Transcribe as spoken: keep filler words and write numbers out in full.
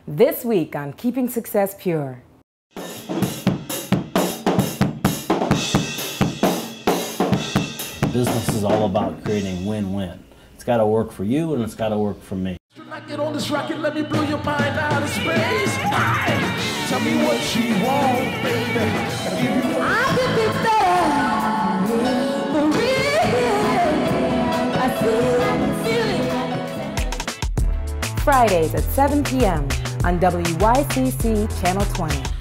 This week on Keeping Success Pure. Business is all about creating win-win. It's got to work for you and it's got to work for me. Get on this rocket, let me blow your mind out of space. Aye. Tell me what you want, baby. I could be better, for real. I feel, I'm feeling. Fridays at seven p m on W Y C C Channel twenty.